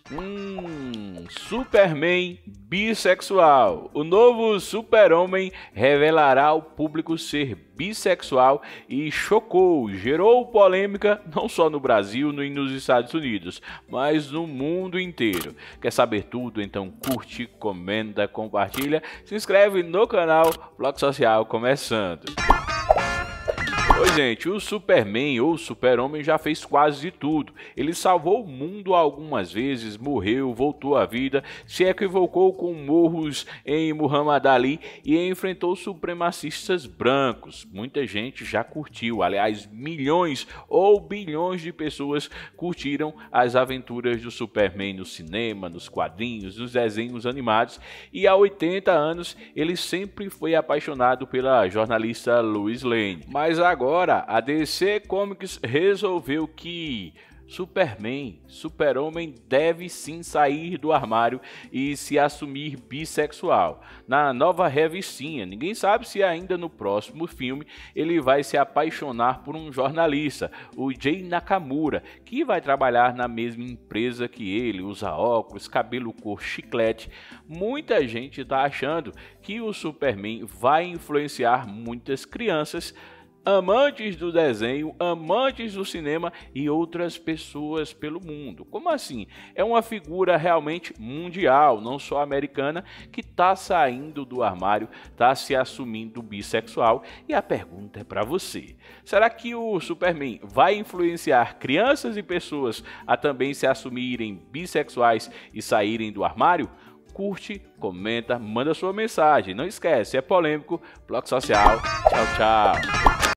Superman bissexual. O novo Super-Homem revelará ao público ser bissexual e gerou polêmica não só no Brasil e nos Estados Unidos, mas no mundo inteiro. Quer saber tudo? Então curte, comenta, compartilha, se inscreve no canal Bloco Social começando. Oi, gente, o Superman ou Super-Homem já fez quase de tudo. Ele salvou o mundo algumas vezes, morreu, voltou à vida, se equivocou com morros em Muhammad Ali e enfrentou supremacistas brancos. Muita gente já curtiu, aliás, milhões ou bilhões de pessoas curtiram as aventuras do Superman no cinema, nos quadrinhos, nos desenhos animados, e há 80 anos ele sempre foi apaixonado pela jornalista Lois Lane. Mas agora a DC Comics resolveu que Super-Homem deve sim sair do armário e se assumir bissexual. Na nova revistinha, ninguém sabe se ainda no próximo filme ele vai se apaixonar por um jornalista, o Jay Nakamura, que vai trabalhar na mesma empresa que ele, usa óculos, cabelo cor chiclete. Muita gente está achando que o Superman vai influenciar muitas crianças, amantes do desenho, amantes do cinema e outras pessoas pelo mundo. Como assim? É uma figura realmente mundial, não só americana, que está saindo do armário, está se assumindo bissexual. E a pergunta é para você: será que o Superman vai influenciar crianças e pessoas a também se assumirem bissexuais e saírem do armário? Curte, comenta, manda sua mensagem. Não esquece, é polêmico. Bloco Social. Tchau, tchau.